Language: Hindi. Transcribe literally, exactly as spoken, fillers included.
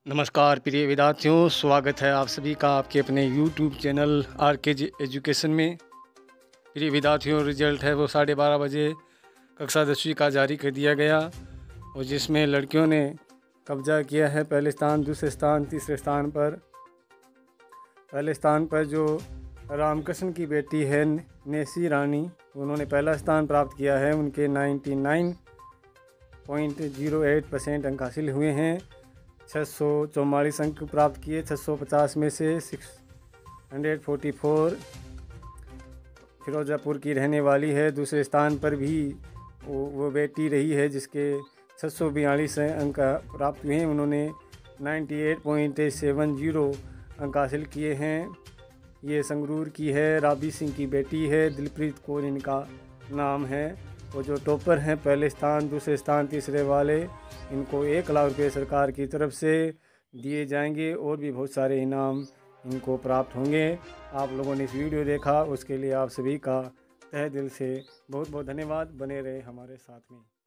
नमस्कार प्रिय विद्यार्थियों, स्वागत है आप सभी का आपके अपने यूट्यूब चैनल आर के जी एजुकेशन में। प्रिय विद्यार्थियों, रिजल्ट है वो साढ़े बारह बजे कक्षा दसवीं का जारी कर दिया गया और जिसमें लड़कियों ने कब्जा किया है पहले स्थान, दूसरे स्थान, तीसरे स्थान पर। पहले स्थान पर जो रामकृष्ण की बेटी है नेसी रानी, उन्होंने पहला स्थान प्राप्त किया है। उनके निन्यानवे पॉइंट ज़ीरो आठ परसेंट अंक हासिल हुए हैं। छः सौ चौवालीस अंक प्राप्त किए छः सौ पचास में से। Six hundred forty four Firozpur की रहने वाली है। दूसरे स्थान पर भी वो, वो बेटी रही है जिसके छः सौ बयालीस अंक प्राप्त हुए हैं। उन्होंने अट्ठानवे पॉइंट सेवन ज़ीरो अंक हासिल किए हैं। ये संगरूर की है, राबी सिंह की बेटी है, दिलप्रीत कौर इनका नाम है। वो जो टॉपर हैं, पहले स्थान, दूसरे स्थान, तीसरे वाले, इनको एक लाख रुपये सरकार की तरफ से दिए जाएंगे और भी बहुत सारे इनाम इनको प्राप्त होंगे। आप लोगों ने इस वीडियो देखा, उसके लिए आप सभी का तहे दिल से बहुत बहुत धन्यवाद। बने रहे हमारे साथ में।